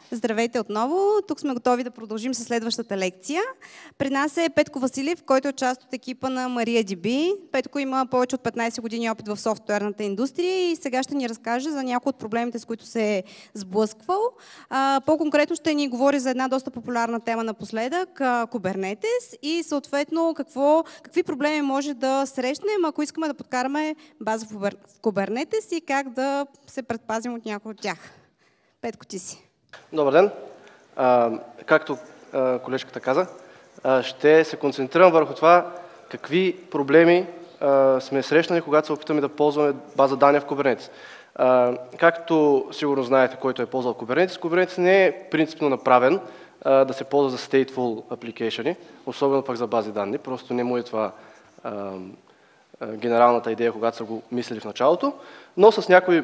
Здравейте отново! Тук сме готови да продължим с следващата лекция. При нас е Петко Василев, който е част от екипа на MariaDB. Петко има повече от 15 години опит в софтуерната индустрия и сега ще ни разкаже за някои от проблемите, с които се е сблъсквал. По-конкретно ще ни говори за една доста популярна тема напоследък – Kubernetes и съответно какви проблеми може да срещнем, ако искаме да подкараме база в Kubernetes и как да се предпазим от някои от тях. Петко, ти си. Добър ден! Както колежката каза, ще се концентрирам върху това какви проблеми сме срещнали, когато се опитаме да ползваме база данни в Kubernetes. Както сигурно знаете, който е ползвал Kubernetes не е принципно направен да се ползва за stateful application, особено пък за бази данни. Просто не му е това генералната идея, когато са го мислили в началото, но с някои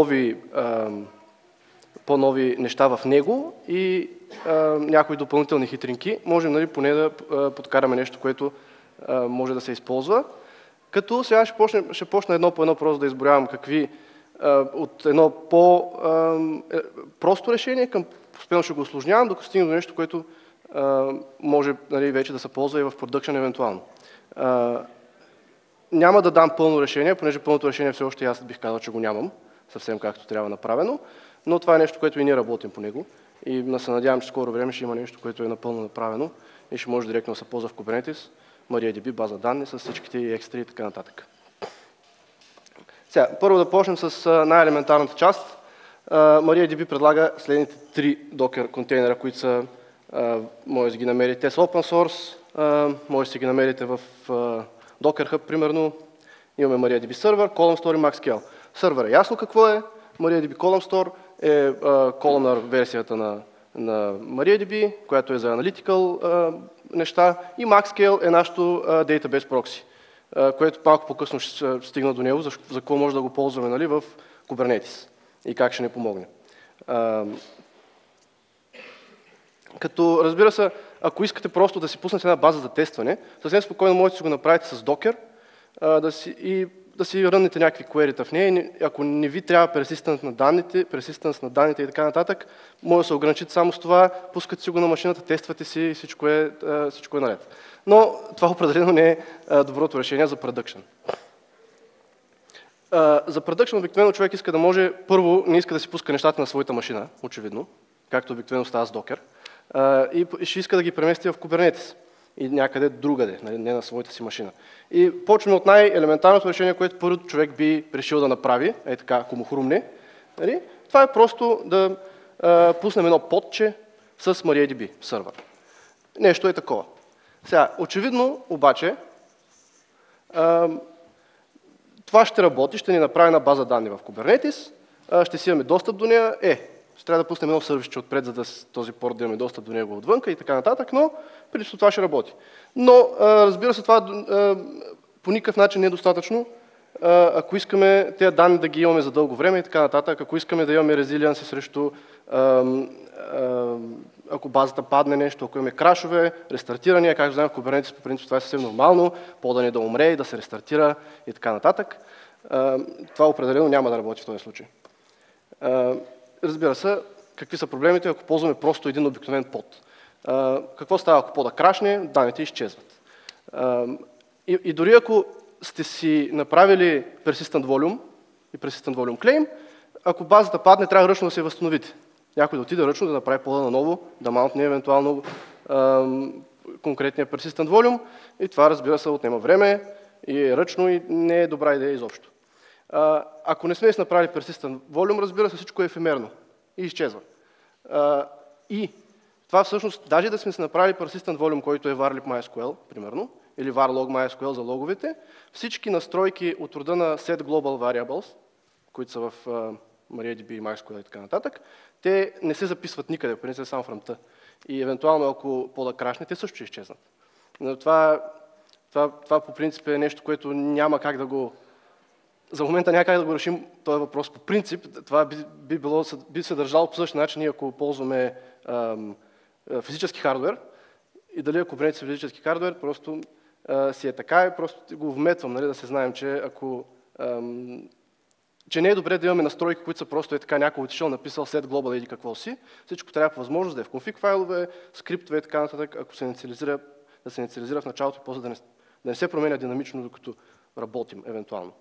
по-нови неща в него и някои допълнителни хитринки, можем поне да подкараме нещо, което може да се използва. Като сега ще почна едно по едно просто да изброявам какви от едно по-просто решение към постепенно ще го усложнявам, докато стигна до нещо, което може вече да се ползва и в продъкшън евентуално. Няма да дам пълно решение, понеже пълното решение все още аз бих казал, че го нямам, съвсем както трябва направено. Но това е нещо, което и ние работим по него и се надявам, че скоро време ще има нещо, което е напълно направено и ще може директно да се ползва в Kubernetes, MariaDB, база данни с всичките екстри и така нататък. Сега, първо да почнем с най-елементарната част. MariaDB предлага следните 3 Docker контейнера, които са, може да ги намерите, те са open source, може да ги намерите в Docker Hub, примерно. Имаме MariaDB Server, Column Store и MaxScale. Сервер е ясно какво е. MariaDB Column Store е columnar версията на MariaDB, която е за analytical неща, и MaxScale е нашото database proxy, което малко по-късно ще стигна до него, за какво може да го ползваме в Kubernetes и как ще ни помогне. Като разбира се, ако искате просто да си пуснете една база за тестване, съвсем спокойно можете да си го направите с Docker да си ръннете някакви query-та в нея. Ако не ви трябва persistence на данните и така нататък, може да се ограничите само с това, пускате си го на машината, тествате си и всичко е наред. Но това определено не е доброто решение за production. За production обикновено човек иска да може, първо не иска да си пуска нещата на своята машина, очевидно, както обикновено става с Docker, и ще иска да ги премести в Kubernetes и някъде другаде, не на своята си машина. И почваме от най-елементарното решение, което първо човек би решил да направи, така, ако му хрумне. Това е просто да пуснем едно подче с MariaDB Server. Нещо е такова. Сега, очевидно, обаче, това ще работи, ще ни направи една база данни в Kubernetes, ще си имаме достъп до нея, ще трябва да пуснем едно сервисче отпред, за да този порт да имаме достъп до него отвънка и така нататък, но принципно това ще работи. Но, разбира се, това по никакъв начин не е достатъчно, ако искаме тези данни да ги имаме за дълго време и така нататък, ако искаме да имаме резилиенси срещу ако базата падне нещо, ако имаме крашове, рестартирания, както знаем в Kubernetes, по принцип това е съвсем нормално, пода не да умре и да се рестартира и така нататък. Това определено няма да работи в този случай. Разбира се, какви са проблемите, ако ползваме просто един обикновен под. Какво става, ако пода крашне, данните изчезват. И дори ако сте си направили persistent volume и persistent volume claim, ако базата падне, трябва ръчно да се възстановите. Някой да отиде ръчно да направи пода наново, да маунтне евентуално конкретния persistent volume и това, разбира се, отнема време и е ръчно и не е добра идея изобщо. Ако не сме си направили persistent volume, разбира се, всичко е ефемерно и изчезва. И това всъщност, даже да сме си направили persistent volume, който е var lib MySQL, примерно, или var log MySQL за логовете, всички настройки от рода на set global variables, които са в MariaDB, MaxScale и така нататък, те не се записват никъде, принцип само в ръмта. И евентуално, ако пода крашне, те също ще изчезнат. Но това по принцип е нещо, което няма как да го... За момента няма как да го решим този въпрос по принцип. Това би се държало по същия начин, ако ползваме физически хардвер. И дали ако Kubernetes е физически хардвер, просто си е така и просто го вметвам, да се знаем, че ако че не е добре да имаме настройки, които са просто така някой отишъл, написал set global или какво си. Всичко трябва възможност да е в конфиг файлове, скриптове и така нататък, ако се инициализира, да се инициализира в началото и после да не се променя динамично, докато работим, евентуално.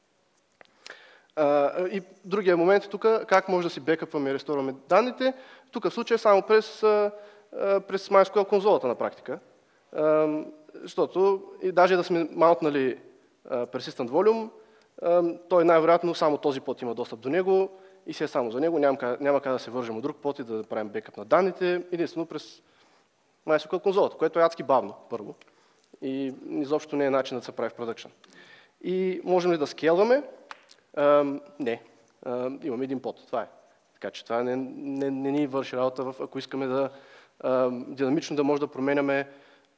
И другия момент е тук, как може да си бекъпваме и ресторваме данните. Тук в случая само през MySQL конзолата на практика. Защото и даже да сме маунтнали persistent volume, той най-вероятно само този под има достъп до него и си е само за него. Няма как да се вържем от друг под и да правим бекъп на данните, единствено през MySQL конзолата, което е адски бавно, първо. И изобщо не е начин да се прави в продъкшн. И можем ли да скелваме? Не. Имаме един под. Това е. Така че това не ни върши работа, ако искаме да динамично да може да променяме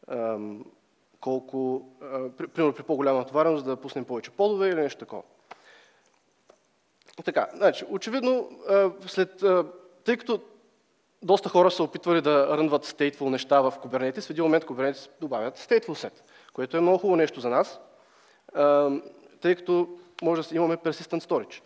колко, примерно при по-голяма натовареност, да пуснем повече подове или нещо такова. Така, значи, очевидно, тъй като доста хора са опитвали да рънват stateful неща в Kubernetes, в един момент Kubernetes добавят stateful set, което е много хубаво нещо за нас, тъй като може да имаме persistent storage.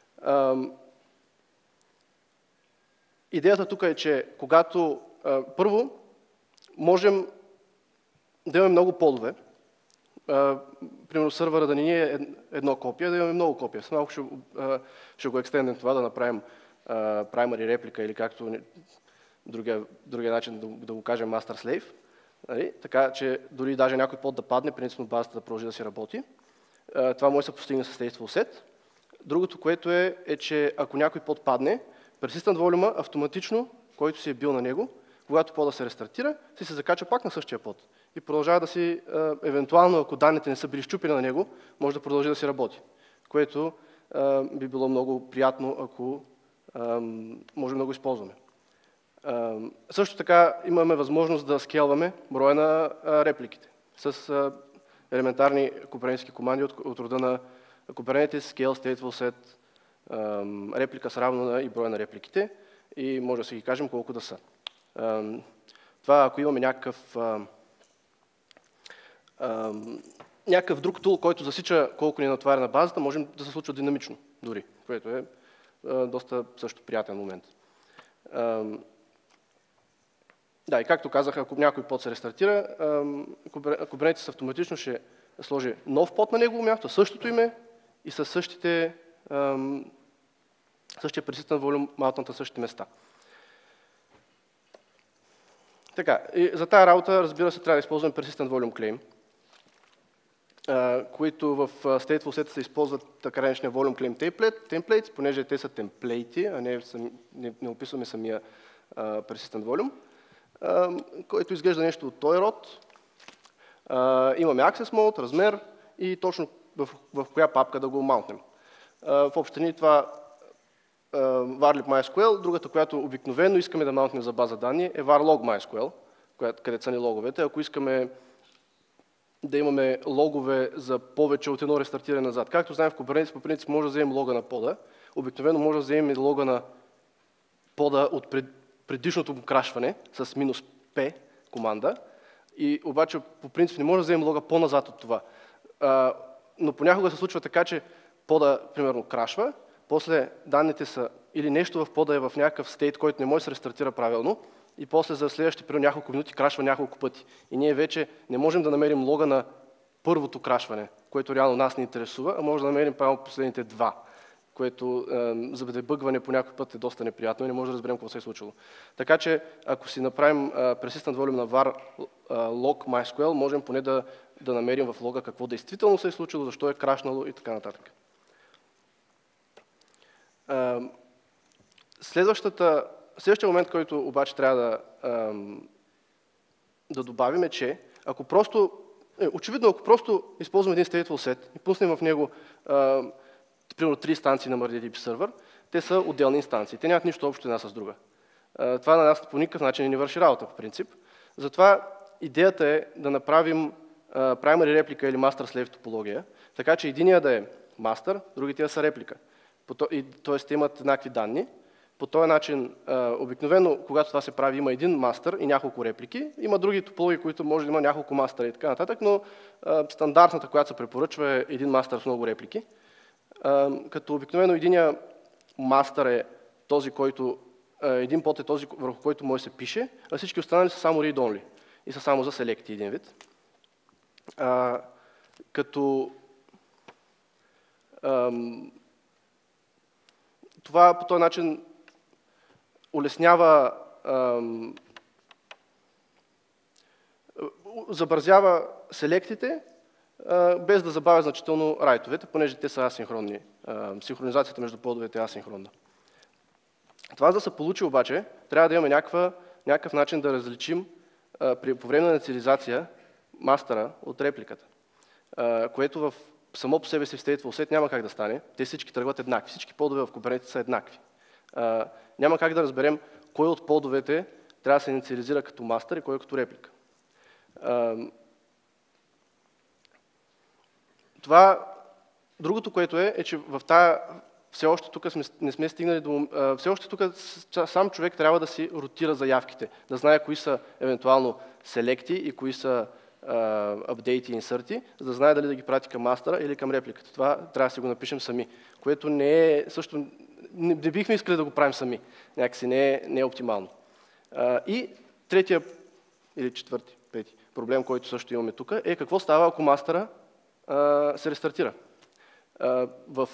Идеята тук е, че когато първо можем да имаме много подове, примерно сървъра да не е едно копие, да имаме много копия. С малко ще го екстендем това, да направим primary replica или както другия начин да го кажем master-slave. Нали? Така че дори даже някой под да падне, принципно базата да продължи да си работи. Това може да се постигне с stateful set. Другото, което е, че ако някой под падне, persistent volume автоматично, който си е бил на него, когато пода се рестартира, се закача пак на същия под. И продължава да си, евентуално, ако данните не са били щупени на него, може да продължи да си работи. Което би било много приятно, ако можем да го използваме. Също така имаме възможност да скелваме броя на репликите с елементарни кубернетски команди от рода на Kubernetes, scale, stateful set, реплика с равно на и броя на репликите и може да си ги кажем колко да са. Това, ако имаме някакъв друг тул, който засича колко ни е натоварена базата, можем да се случва динамично дори, което е доста също приятен момент. Да, и както казах, ако някой под се рестартира, Kubernetes автоматично ще сложи нов под на негово място, същото име и със същия persistent volume маунтната същите места. Така, и за тази работа, разбира се, трябва да използваме persistent volume claim, които в stateful set се използват така наречения volume claim templates, понеже те са темплейти, а не описваме самия persistent volume, който изглежда нещо от този род. Имаме access mode, размер и точно в коя папка да го маунтнем. В общини това var lib MySQL, другата, която обикновено искаме да маунтнем за база данни е var log MySQL, където са ни логовете. Ако искаме да имаме логове за повече от едно рестартиране назад. Както знаем в Kubernetes, по принцип може да вземем лога на пода, обикновено може да вземем лога на пода от предишното му крашване с -p команда, и обаче по принцип не може да вземем лога по-назад от това. Но понякога се случва така, че пода примерно крашва, после данните са или нещо в пода е в някакъв стейт, който не може да се рестартира правилно, и после за следващите примерно няколко минути крашва няколко пъти. И ние вече не можем да намерим лога на първото крашване, което реално нас не интересува, а може да намерим правилно последните два, което за дебъгване по някой път е доста неприятно и не може да разберем какво се е случило. Така че, ако си направим persistent volume на var log MySQL, можем поне да намерим в лога какво действително се е случило, защо е крашнало и така нататък. Следващия момент, който обаче трябва да добавим е, че ако просто, очевидно, ако просто използваме един stateful set и пуснем в него примерно 3 инстанции на MariaDB Server, те са отделни инстанции. Те нямат нищо общо една с друга. Това на нас по никакъв начин не ни върши работа, по принцип. Затова идеята е да направим primary replica или master-slave топология, така че единия да е master, другите да са реплика. Т.е. те имат еднакви данни. По този начин, обикновено, когато това се прави, има един мастър и няколко реплики. Има други топологии, които може да има няколко мастера и така нататък, но стандартната, която се препоръчва, е един мастър с много реплики. Като обикновено единия мастър е този, който един под е този, върху който може да се пише, а всички останали са само read-only и са само за селекти един вид. Като това по този начин улеснява, забързява селектите, без да забавя значително райтовете, понеже те са асинхронни. Синхронизацията между подовете е асинхронна. Това да се получи обаче, трябва да имаме някакъв начин да различим по време на инициализация мастера от репликата, което само по себе си в stateful set няма как да стане. Те всички тръгват еднакви. Всички подове в Kubernetes са еднакви. Няма как да разберем кой от подовете трябва да се инициализира като мастер и кой като реплика. Другото, което е, че в тая все още тук не сме стигнали до... Все още тук сам човек трябва да си ротира заявките, да знае кои са евентуално селекти и кои са апдейти и инсърти, за да знае дали да ги прати към мастера или към репликата. Това трябва да си го напишем сами, което не е също... Не бихме искали да го правим сами. Някакси не е оптимално. И третия или четвърти, пети проблем, който също имаме тук, е какво става, ако мастера се рестартира. В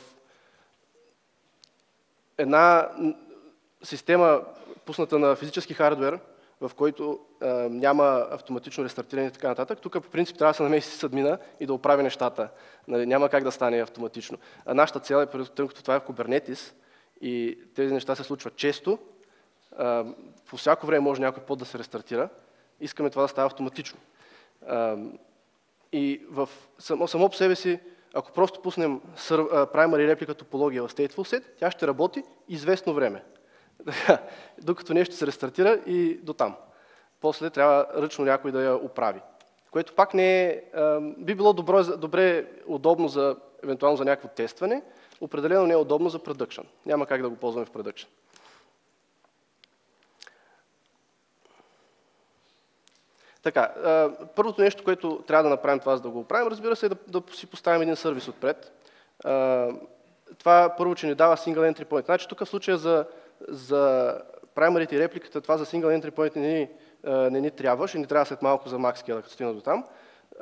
една система, пусната на физически хардуер, в който няма автоматично рестартиране и така нататък, тук по принцип трябва да се намеси сисадмина и да оправи нещата. Няма как да стане автоматично. А нашата цел е, тъй като това е в Kubernetes и тези неща се случват често, по всяко време може някой под да се рестартира, искаме това да става автоматично. И само по себе си, ако просто пуснем primary replica топология в stateful set, тя ще работи известно време. Докато нещо се рестартира и до там. После трябва ръчно някой да я оправи. Което пак не е... би било добре удобно евентуално за някакво тестване, определено не е удобно за production. Няма как да го ползваме в production. Така, първото нещо, което трябва да направим това, за да го оправим, разбира се, е да си поставим един сервис отпред. Това първо, че ни дава single entry point. Значи тук в случая за primary и репликата, това за single entry point не ни трябва, ще ни трябва след малко за MaxScale, като стигна до там.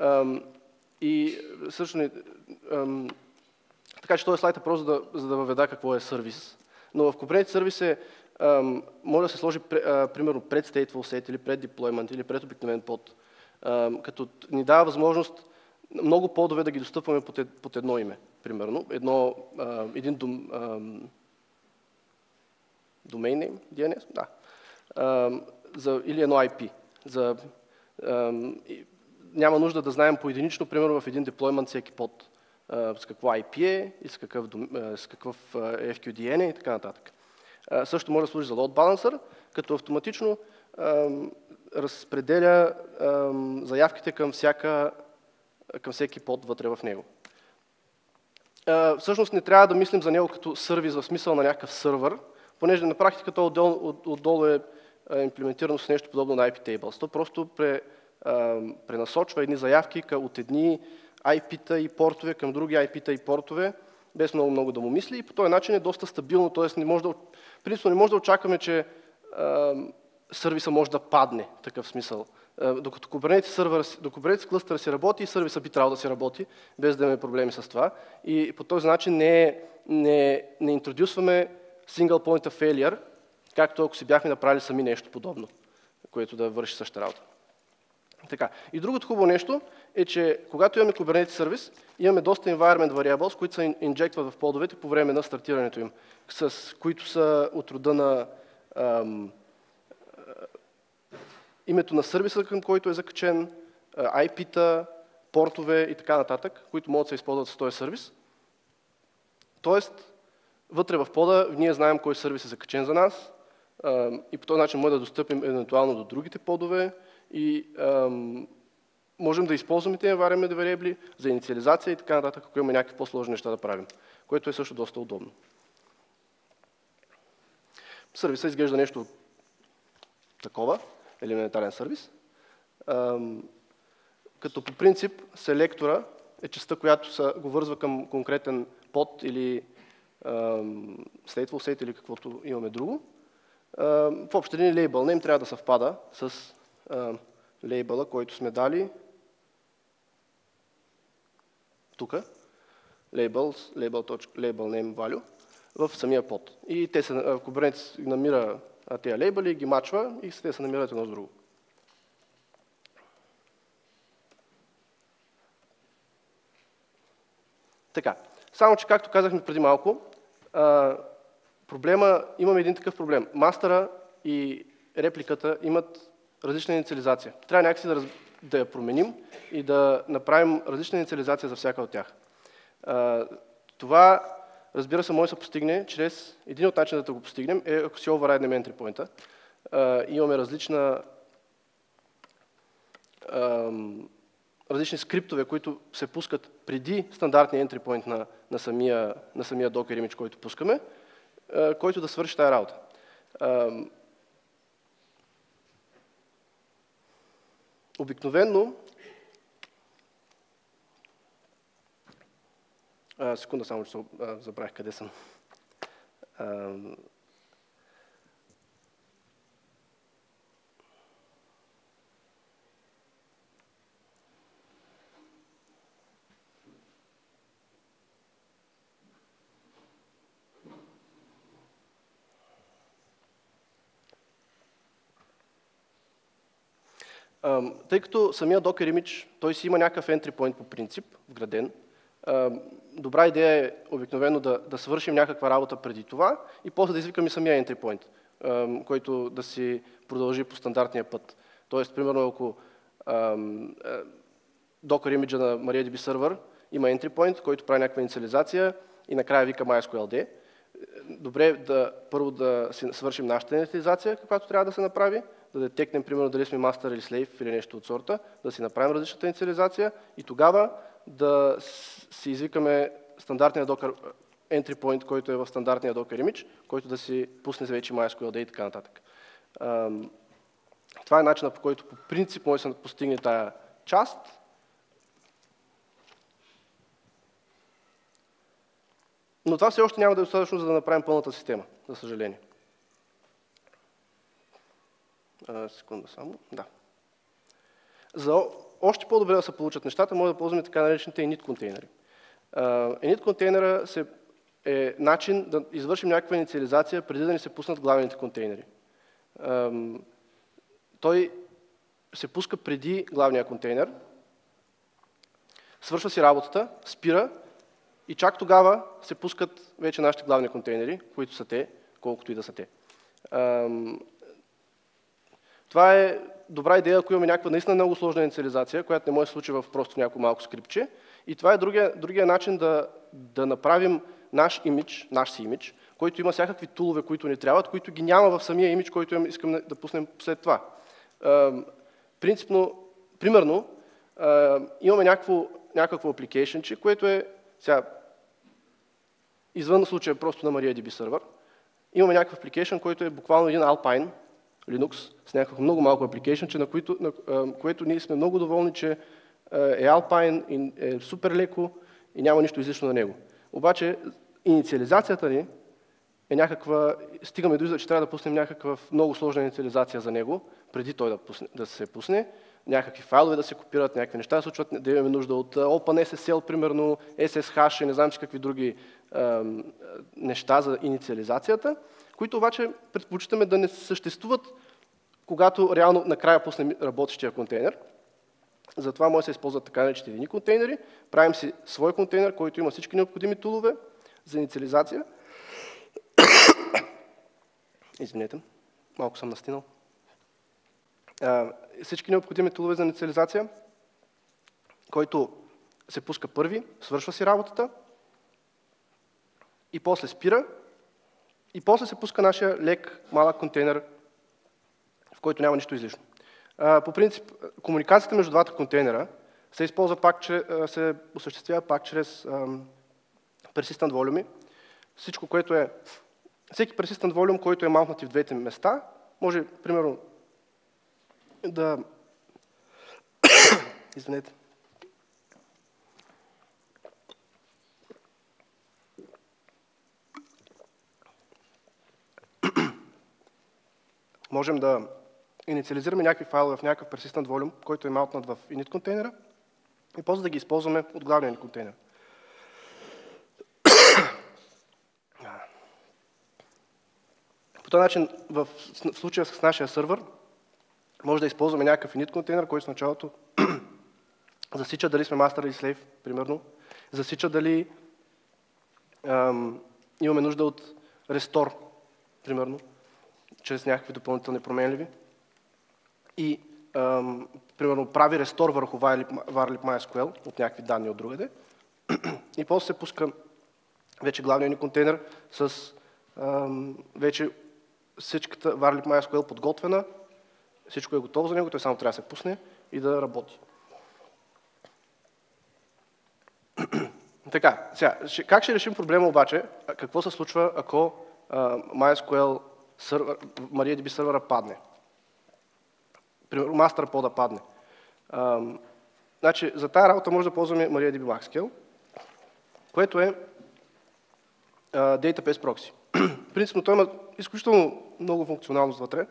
И също така че този слайд е просто за да въведа какво е сервис. Но в Kubernetes сервис може да се сложи примерно пред stateful set или пред deployment или пред обикновен под, като ни дава възможност много подове да ги достъпваме под едно име, примерно. Един domain name, DNS, да. Или едно IP. Няма нужда да знаем поединично, примерно в един deployment всеки под с какво IP е и с какъв FQDN е и така нататък. Също може да служи за load balancer, като автоматично разпределя заявките към всеки под вътре в него. Всъщност не трябва да мислим за него като сервис в смисъл на някакъв сървър, понеже на практика то отдолу е имплементирано с нещо подобно на IP tables. То просто пренасочва едни заявки от едни IP-та и портове към други IP-та и портове, без много да му мисли, и по този начин е доста стабилно, т.е. принципно не може да очакваме, че сервиса може да падне в такъв смисъл. Докато Kubernetes клъстър си работи, сервиса би трябвало да си работи, без да имаме проблеми с това. И по този начин не интродюсваме single point of failure, както ако си бяхме направили сами нещо подобно, което да върши същата работа. Така. И другото хубаво нещо е, че когато имаме Kubernetes сервис, имаме доста environment variables, които се инжектват в подовете по време на стартирането им, с които са от рода на името на сервиса, към който е закачен, IP-та, портове и така нататък, които могат да се използват с този сервис. Тоест, вътре в пода ние знаем кой сервис е закачен за нас и по този начин може да достъпим евентуално до другите подове и можем да използваме тези environment variable за инициализация и така нататък, ако имаме някакви по-сложни неща да правим, което е също доста удобно. Сервиса изглежда нещо такова, елементарен сервис, като по принцип селектора е частта, която го вързва към конкретен под или stateful set или каквото имаме друго. В общи линии label name трябва да съвпада с лейбъла, който сме дали тук, label name value в самия под. И те се, Kubernetes намира тези лейбъли, ги мачва и те се намират едно с друго. Така, само че както казахме преди малко, имаме един такъв проблем. Мастера и репликата имат различна инициализация. Трябва някакси да я променим и да направим различна инициализация за всяка от тях. Това, разбира се, може да се постигне чрез... Един от начините да го постигнем е, ако си override entry point-а. Имаме различни скриптове, които се пускат преди стандартния entry point на самия Docker image, който пускаме, който да свърши тая работа. Обикновено, секунда само, че забравих къде съм. Тъй като самия Docker image, той си има някакъв entry point по принцип, вграден, добра идея е обикновено да свършим някаква работа преди това и после да извикаме самия entry point, който да си продължи по стандартния път. Тоест, примерно, ако Docker image на MariaDB Server има entry point, който прави някаква инициализация и накрая вика MySQLD, добре е първо да си свършим нашата инициализация, каквато трябва да се направи, да детекнем, примерно, дали сме master или slave или нещо от сорта, да си направим различната инициализация и тогава да си извикаме стандартния Docker entry point, който е в стандартния Docker image, който да си пусне вече MySQLD и така нататък. Това е начинът, по който по принцип може да се постигне тая част. Но това все още няма да е достатъчно, за да направим пълната система, за съжаление. Секунда само. Да. За още по-добре да се получат нещата, може да ползваме така наречените init контейнери. Init контейнера е начин да извършим някаква инициализация преди да ни се пуснат главните контейнери. Той се пуска преди главния контейнер, свършва си работата, спира и чак тогава се пускат вече нашите главни контейнери, които са те, колкото и да са те. Това е добра идея, ако имаме някаква наистина много сложна инициализация, която не може да се случи в просто някакво малко скриптче. И това е другия начин да направим наш си имидж, който има всякакви тулове, които ни трябват, които ги няма в самия имидж, който искам да пуснем след това. Примерно, имаме някакво application, което е сега извън случая просто на MariaDB Server. Имаме някакъв application, който е буквално един Alpine Linux с някакво много малко application, на което ние сме много доволни, че е Alpine, е супер леко и няма нищо излишно на него. Обаче инициализацията ни е някаква, стигаме до извода, че трябва да пуснем някаква много сложна инициализация за него, преди той да се пусне, някакви файлове да се копират, някакви неща да случват, да имаме нужда от OpenSSL, примерно, SSH и не знам си какви други неща за инициализацията, които обаче предпочитаме да не съществуват, когато реално накрая пуснем работещия контейнер. Затова може да се използват така наречените едини контейнери. Правим си свой контейнер, който има всички необходими тулове за инициализация. Извинете, малко съм настинал. Всички необходими тулове за инициализация, който се пуска първи, свършва си работата и после спира и после се пуска нашия лек, малък контейнер, в който няма нищо излишно. По принцип, комуникацията между двата контейнера се осъществява пак чрез persistent volume. Всичко, което е всеки persistent volume, който е маунтнат в двете места, може, примерно, да... Извинете. можем да инициализираме някакви файлове в някакъв persistent volume, който е маунтнат в init контейнера и после да ги използваме от главния init контейнер. По този начин, в случая с нашия сървър, може да използваме някакъв init контейнер, който в началото засича дали сме master или slave, примерно. Засича дали имаме нужда от restore, примерно, чрез някакви допълнителни променливи. И, примерно, прави restore върху varlib MySQL от някакви данни от другаде. И после се пуска вече главния ни контейнер с вече всичката varlib MySQL подготвена, всичко е готово за него, той само трябва да се пусне и да работи. Така, сега, как ще решим проблема обаче? Какво се случва, ако MySQL MariaDB сервера падне? Примерно, master пода падне. Значи, за тази работа може да ползваме MariaDB MaxScale, което е Database Proxy. Принципно той има изключително много функционалност вътре,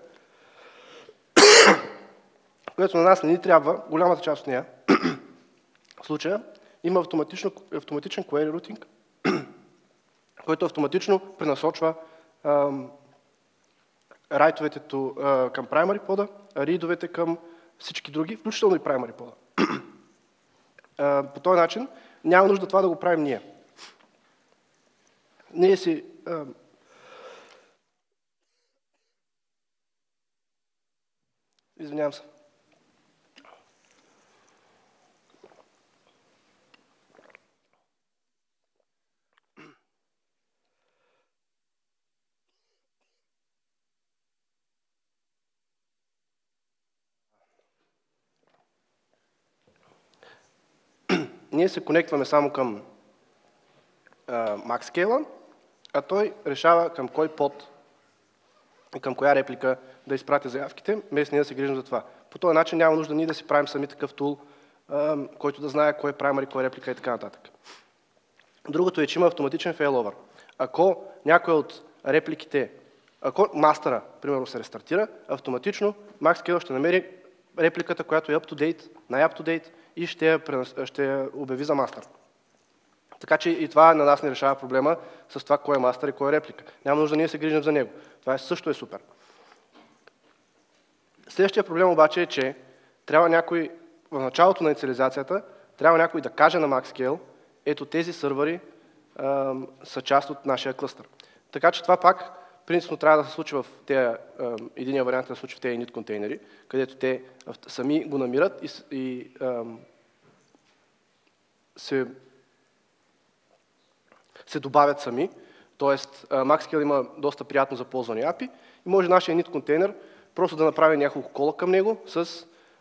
което на нас не ни трябва, голямата част от нея. В случая има автоматичен query routing, който автоматично пренасочва райтовете към primary пода, ридовете към всички други, включително и primary пода. По този начин няма нужда това да го правим ние. Ние си извинявам се. Ние се конектваме само към MaxScale, а той решава към кой под и към коя реплика да изпрати заявките, без ние да се грижим за това. По този начин няма нужда ние да си правим сами такъв тул, който да знае кой е primary, кой е реплика и така нататък. Другото е, че има автоматичен failover. Ако някой от репликите, ако мастера, примерно, се рестартира, автоматично MaxScale ще намери репликата, която е up-to-date, най-up-to-date и ще я обяви за мастер. Така че и това на нас не решава проблема с това кой е мастер и кой е реплика. Няма нужда ние се грижим за него. Това също е супер. Следващия проблем обаче е, че трябва някой, в началото на инициализацията, трябва някой да каже на MaxScale, ето тези сървъри са част от нашия клъстър. Така че това пак принципно трябва да се случи в тези, единия вариант да се случи в тези init контейнери, където те сами го намират и се добавят сами. Тоест, MaxScale има доста приятно за ползване API и може нашия init контейнер просто да направи няколко кола към него с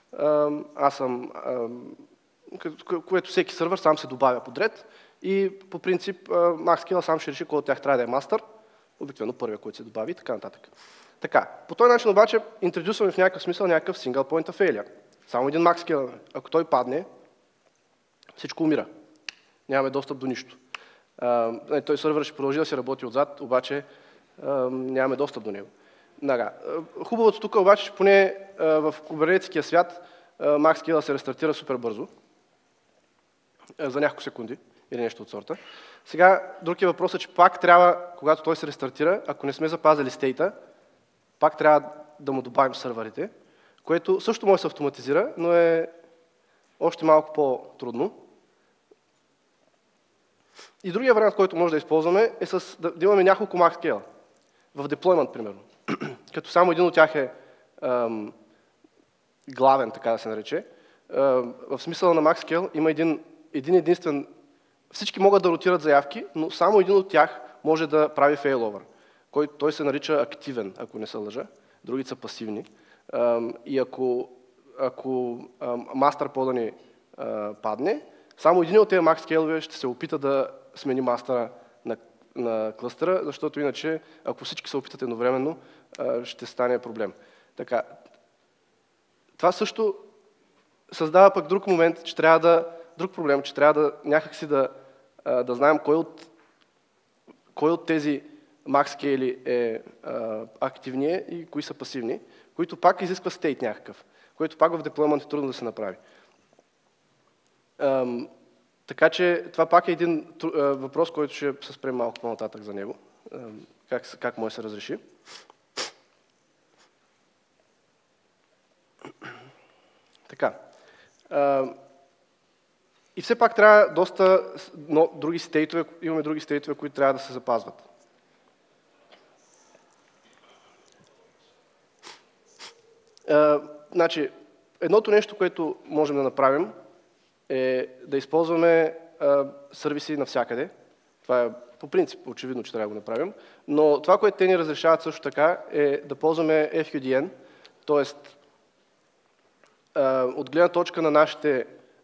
което всеки сървър сам се добавя подред и по принцип MaxScale сам ще реши кой от тях трябва да е мастер, обикновено първия, който се добави и така нататък. Така, по този начин обаче интродюсваме в някакъв смисъл някакъв single point of failure. Само един MaxScale, ако той падне, всичко умира. Нямаме достъп до нищо. Той сървър ще продължи да се работи отзад, обаче нямаме достъп до него. Хубавото тук обаче, че поне в кубернетския свят MaxScale се рестартира супер бързо, за няколко секунди или нещо от сорта. Сега, друг е въпросът, че пак трябва, когато той се рестартира, ако не сме запазили стейта, пак трябва да му добавим сървърите, което също може да се автоматизира, но е още малко по-трудно. И другия вариант, който може да използваме, е да имаме няколко MaxScale в деплоймент, примерно. Като само един от тях е главен, така да се нарече. В смисъла на MaxScale има един единствен. Всички могат да ротират заявки, но само един от тях може да прави failover. Той се нарича активен, ако не се лъжа. Другите са пасивни. И ако мастер пода ни падне, само един от тези MaxScale ще се опита да смени мастера на клъстера, защото иначе, ако всички се опитат едновременно, ще стане проблем. Така. Това също създава пък друг момент, че друг проблем, че трябва да някакси да знаем кой от тези MaxScale е активни и кои са пасивни, които пак изисква стейт някакъв, което пак в деплоймент е трудно да се направи. Така че това пак е един въпрос, който ще се спрем малко по-нататък за него. Как може да се разреши. Така. И все пак трябва доста други стейтове, имаме други стейтове, които трябва да се запазват. Значи, едното нещо, което можем да направим, е да използваме сервиси навсякъде. Това е по принцип очевидно, че трябва да го направим. Но това, което те ни разрешават също така, е да ползваме FQDN, т.е. от гледна точка на нашите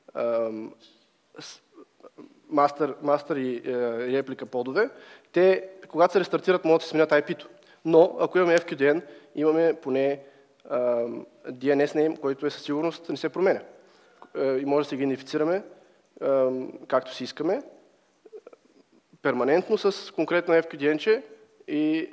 мастер и реплика подове, те, когато се рестартират, могат да се сменят IP-то. Но, ако имаме FQDN, имаме поне DNS name, който със сигурност не се променя. И може да се ги идентифицираме както си искаме, перманентно с конкретно FQDN-че и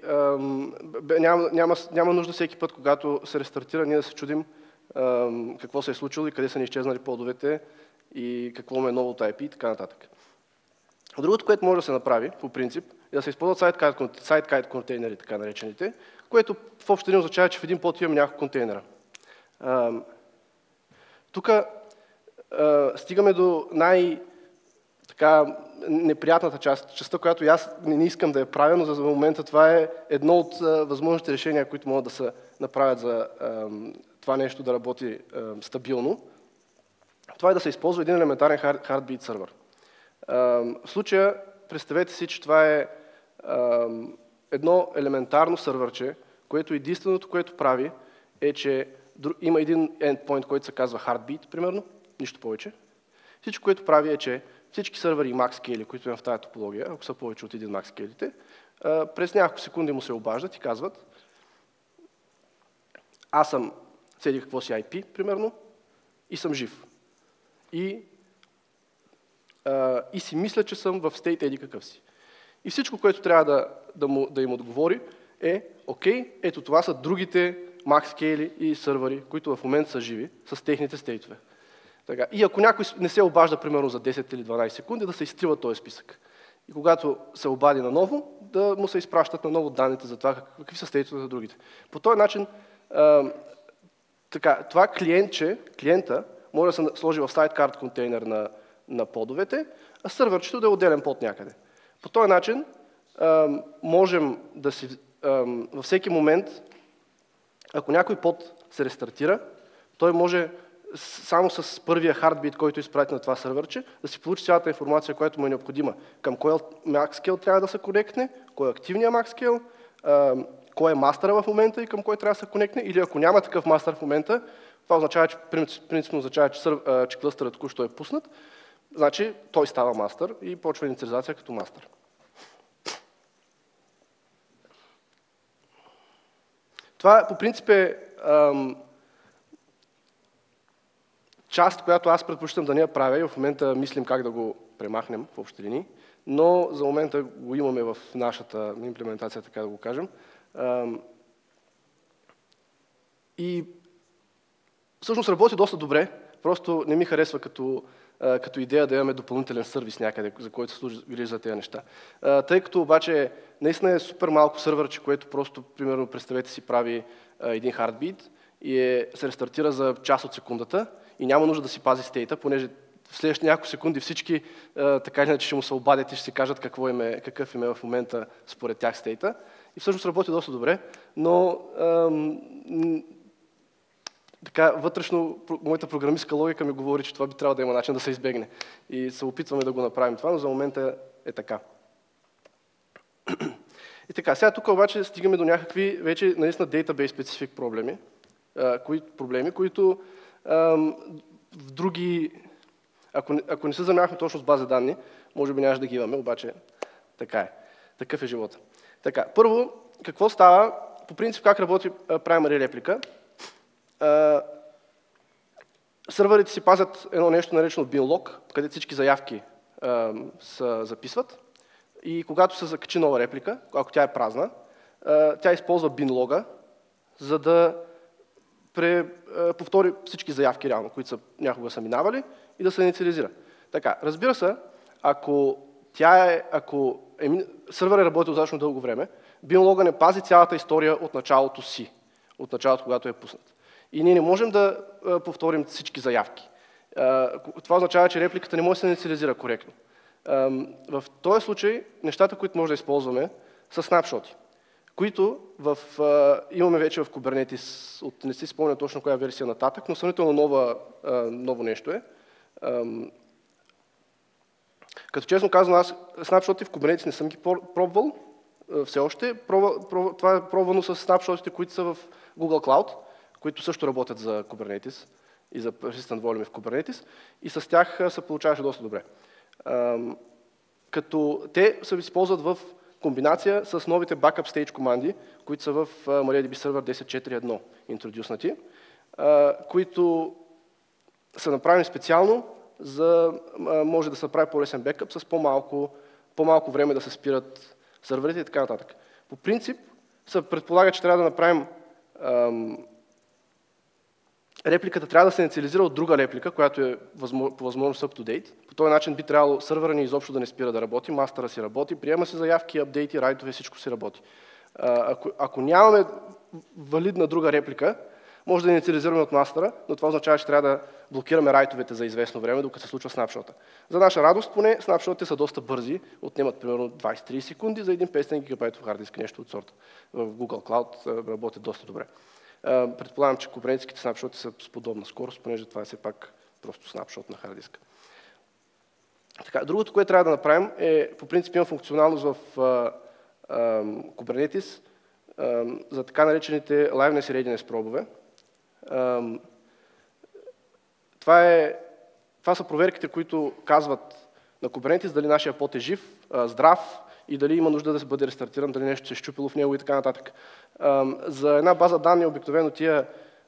няма нужда всеки път, когато се рестартира, ние да се чудим какво се е случило и къде са ни изчезнали подовете и какво е новото IP и така нататък. Другото, което може да се направи, по принцип, е да се използват сайдкайт контейнери, така наречените, което в общи линии означава, че в един под имаме няколко контейнера. Тук стигаме до неприятната частта, която аз не искам да я правя, но за момента това е едно от възможните решения, които могат да се направят за това нещо да работи стабилно. Това е да се използва един елементарен Heartbeat сервер. В случая, представете си, че това е едно елементарно сървърче, което единственото, което прави, е, че има един endpoint, който се казва Heartbeat, примерно, нищо повече. Всичко, което прави е, че всички сървъри MaxScale, които има в тази топология, ако са повече от един MaxScale-ите, през няколко секунди му се обаждат и казват: аз съм седи какво си IP, примерно, и съм жив. И си мисля, че съм в стейт еди какъв си. И всичко, което трябва да им отговори е: окей, ето това са другите MaxScale и сървъри, които в момента са живи, с техните стейтове. Така. И ако някой не се обажда, примерно за 10 или 12 секунди, да се изтрива този списък. И когато се обади наново, да му се изпращат наново данните за това какви са стейтове за другите. По този начин, това клиента може да се сложи в сайдкарт контейнер на подовете, а сървърчето да е отделен под някъде. По този начин можем да си във всеки момент, ако някой под се рестартира, той може само с първия heartbeat, който изпрати на това сървърче, да си получи цялата информация, която му е необходима. Към кой MaxScale трябва да се конектне, кой е активният MaxScale, кой е мастера в момента и към кой трябва да се конектне, или ако няма такъв мастер в момента, това означава, че принципно означава, че клъстърът току-що е пуснат, значи той става мастер и почва инициализация като мастер. Това по принцип е част, която аз предпочитам да не я правя и в момента мислим как да го премахнем в общи линии, но за момента го имаме в нашата имплементация, така да го кажем. И всъщност работи доста добре, просто не ми харесва като идея да имаме допълнителен сервис някъде, за който се служи грижи за тези неща. Тъй като обаче наистина е супер малко сървърче, което просто, примерно, представете си, прави един heartbeat и се рестартира за част от секундата и няма нужда да си пази стейта, понеже в следващите няколко секунди всички така иначе ще му се обадят и ще си кажат какъв им е в момента според тях стейта. И всъщност работи доста добре, но така, вътрешно моята програмистка логика ми говори, че това би трябвало да има начин да се избегне. И се опитваме да го направим това, но за момента е така. И така, сега тук обаче стигаме до някакви вече наистина database specific проблеми, които в други, ако не се занимавахме точно с бази данни, може би нямаше да ги имаме, обаче така е. Такъв е живота. Така, първо, какво става? По принцип, как работи primary реплика? Сървърите си пазят едно нещо наречено binlog, където всички заявки се записват. и когато се закачи нова реплика, ако тя е празна, тя използва bin лога, за да повтори всички заявки, реално, които някога са минавали, и да се инициализира. Така, разбира се, ако сървърът е работил достатъчно дълго време, bin лога не пази цялата история от началото си, от началото, когато е пуснат. И ние не можем да повторим всички заявки. Това означава, че репликата не може да се инициализира коректно. В този случай, нещата, които може да използваме, са снапшоти, които имаме вече в Kubernetes, не си спомня точно коя версия нататък, но сравнително ново нещо е. Като честно казвам, аз снапшоти в Kubernetes не съм ги пробвал все още. Това е пробвано с снапшотите, които са в Google Cloud, които също работят за Kubernetes и за persistent volume в Kubernetes, и с тях се получаваше доста добре. Като те се използват в комбинация с новите backup stage команди, които са в MariaDB Server 10.4.1 интродюснати, които са направени специално, за може да се направи по-лесен бекъп с по-малко време да се спират сървърите и така нататък. По принцип се предполага, че трябва да направим репликата трябва да се инициализира от друга реплика, която е по възможност up-to-date. По този начин би трябвало сървъра ни изобщо да не спира да работи, мастера си работи, приема се заявки, апдейти, райтове, всичко си работи. Ако нямаме валидна друга реплика, може да инициализираме от мастера, но това означава, че трябва да блокираме райтовете за известно време, докато се случва снапшота. За наша радост, поне, снапшотите са доста бързи, отнемат примерно 20-30 секунди за един 500 гигабайтов хардиск, нещо от сорта. В Google Cloud работят доста добре. Предполагам, че кубернетските снапшоти са с подобна скорост, понеже това е все пак просто снапшот на хардиска. Другото, което трябва да направим е, по принцип има функционалност в Kubernetes за така наречените liveness и readiness пробове. Това са проверките, които казват на Kubernetes дали нашия под е жив, здрав и дали има нужда да се бъде рестартиран, дали нещо се е щупило в него и така нататък. За една база данни обикновено тия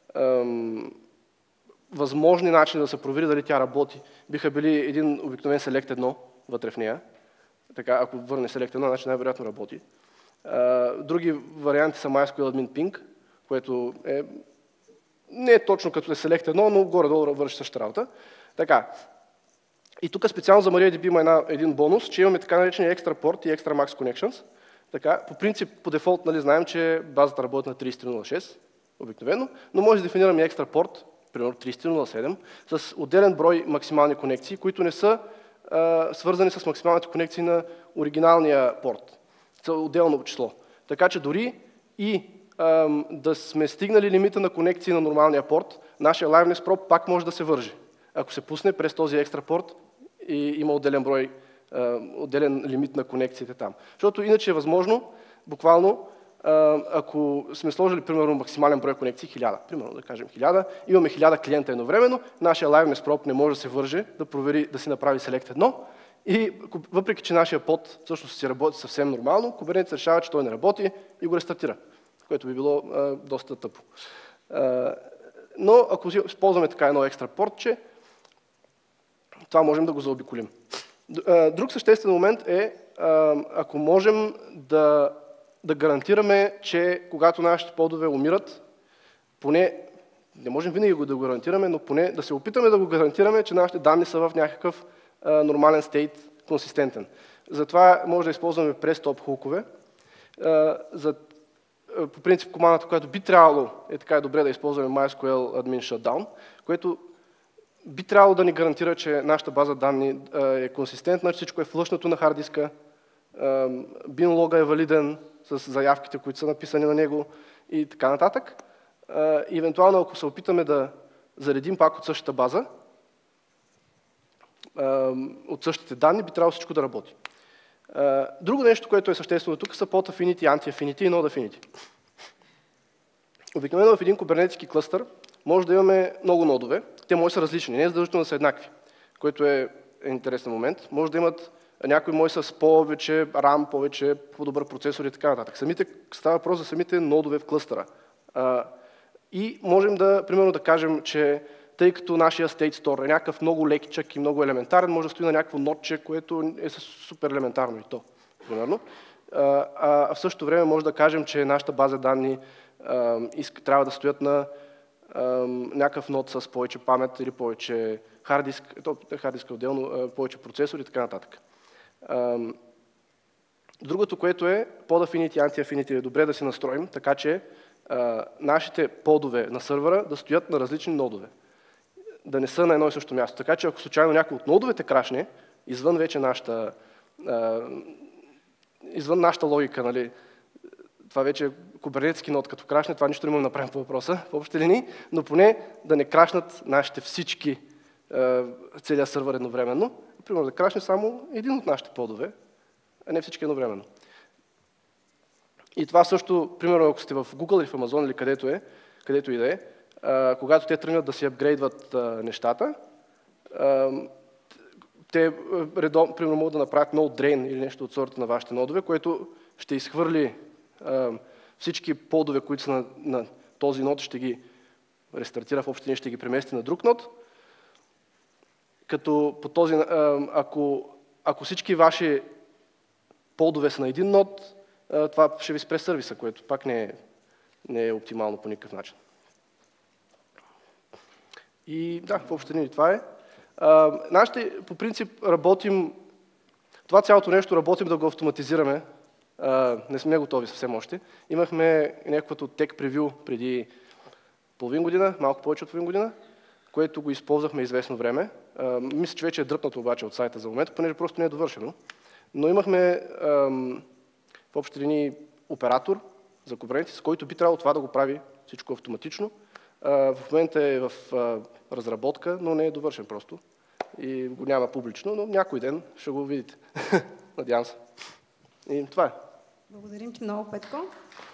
възможни начини да се провери дали тя работи биха били един обикновен select 1 вътре в нея. Така, ако върне select 1, значи най-вероятно работи. Други варианти са MySQL admin ping, което не е точно като е select 1, но горе-долу върши същата работа. Така. И тук специално за MariaDB има един бонус, че имаме така наречени extra port и extra max connections. Така, по принцип, по дефолт, нали, знаем, че базата работи на 3306, обикновено, но може да дефинираме extra port, примерно 3307, с отделен брой максимални конекции, които не са свързани с максималните конекции на оригиналния порт. Це отделно число. Така че дори и да сме стигнали лимита на конекции на нормалния порт, нашия liveness probe пак може да се вържи. Ако се пусне през този екстра порт и има отделен брой, отделен лимит на конекциите там. Защото иначе е възможно, буквално, ако сме сложили, примерно, максимален брой конекции, 1000, примерно, да кажем 1000, имаме 1000 клиента едновременно, нашия liveness probe не може да се върже, да провери, да си направи select 1, и въпреки, че нашия под всъщност си работи съвсем нормално, Kubernetes решава, че той не работи и го рестартира, което би било доста тъпо. Но ако използваме така едно екстра портче, това можем да го заобиколим. Друг съществен момент е, ако можем да гарантираме, че когато нашите подове умират, поне, не можем винаги да го гарантираме, но поне да се опитаме да го гарантираме, че нашите данни са в някакъв нормален стейт, консистентен. Затова може да използваме прес-топ хукове. По принцип командата, която би трябвало е така добре да използваме MySQL admin shutdown, което би трябвало да ни гарантира, че нашата база данни е консистентна, че всичко е флъшнато на хард диска, bin лога е валиден с заявките, които са написани на него и така нататък. И евентуално, ако се опитаме да заредим пак от същата база, от същите данни, би трябвало всичко да работи. Друго нещо, което е съществено тук, са pod affinity, anti-affinity и node affinity. Обикновено в един кубернетски клъстър може да имаме много нодове. Те може да са различни, не е задължително да са еднакви, което е интересен момент. Може да имат някои може с повече RAM, повече по-добър процесор и така нататък. Става въпрос за самите нодове в клъстъра. И можем да, примерно, да кажем, че тъй като нашия state store е някакъв много лекичък и много елементарен, може да стои на някакво нодче, което е супер елементарно и то. примерно. В същото време може да кажем, че нашата база данни трябва да стоят на някакъв нод с повече памет или повече хард диск, хард диск отделно, повече процесор и така нататък. Другото, което е под Affinity и Anti-Affinity е добре да си настроим, така че нашите подове на сървъра да стоят на различни нодове. Да не са на едно и също място. Така че ако случайно някой от нодовете крашне, извън вече нашата логика, нали, това вече е кубернетски нод като крашне, това нищо не можем да направим по въпроса, в общи линии, но поне да не крашнат нашите всички, целият сървър едновременно. Примерно да крашне само един от нашите подове, а не всички едновременно. И това също, примерно ако сте в Google или в Amazon или където и да е, когато те тръгнат да си апгрейдват нещата, те примерно могат да направят node drain или нещо от сорта на вашите нодове, което ще изхвърли всички подове, които са на този нод, ще ги рестартира в общиния, ще ги премести на друг нод. Като по този, ако всички ваши подове са на един нод, това ще ви спре сервиса, което пак не е оптимално по никакъв начин. И да, в общи линии това е. Нашите, по принцип, работим, това цялото нещо работим да го автоматизираме. Не сме готови съвсем още. Имахме някаквото tech preview преди половин година, малко повече от половин година, което го използвахме известно време. Мисля, че вече е дръпнато обаче от сайта за момента, понеже просто не е довършено. Но имахме в общи линии оператор за Kubernetes, с който би трябвало това да го прави всичко автоматично. В момента е в разработка, но не е довършен просто. И го няма публично, но някой ден ще го видите. Надявам се. И това е. Благодарим ти много, Петко.